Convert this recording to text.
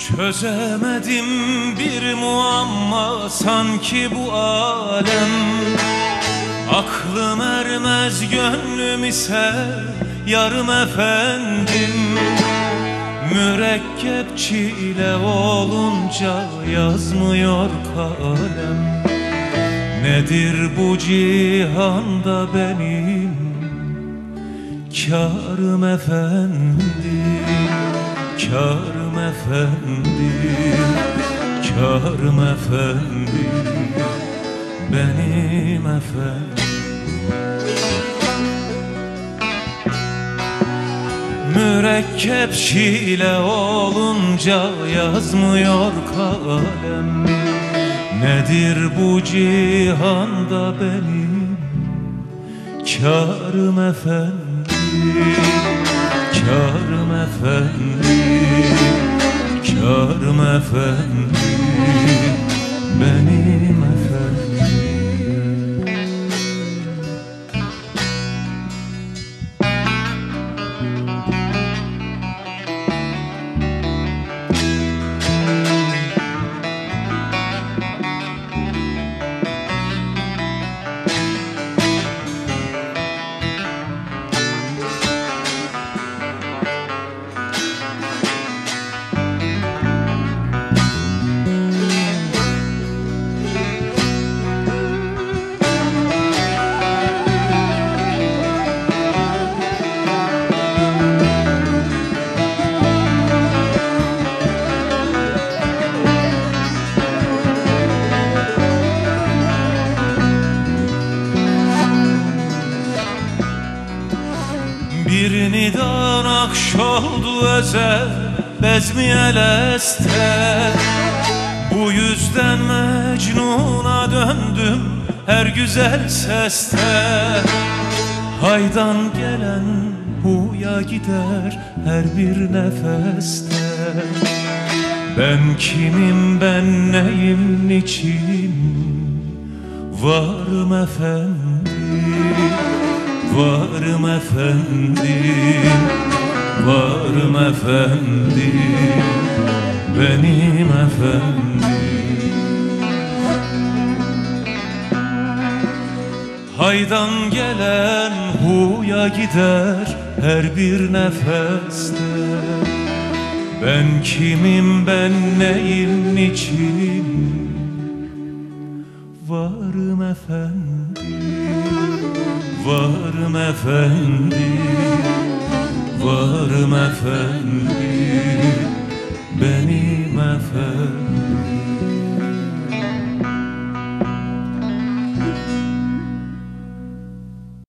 Çözemedim bir muamma sanki bu alem. Aklım ermez gönlüm ise yarım efendim. Mürekkep çile olunca yazmıyor kalem. Nedir bu cihanda benim kârım efendim, kârım efendim, kârım efendim, benim efendim. Mürekkep çile olunca yazmıyor kalem. Nedir bu cihanda benim kârım efendim, kârım efendim, kârım efendim, benim efendim. Bir nidan akş oldu özel bezmiye leste. Bu yüzden Mecnun'a döndüm her güzel seste. Haydan gelen huya gider her bir nefeste. Ben kimim, ben neyim, niçin varım efendim, varım efendim, varım efendim, benim efendim. Haydan gelen huya gider her bir nefeste. Ben kimim, ben neyim, niçin varım efendim, varım efendim, varım efendim, benim efendim.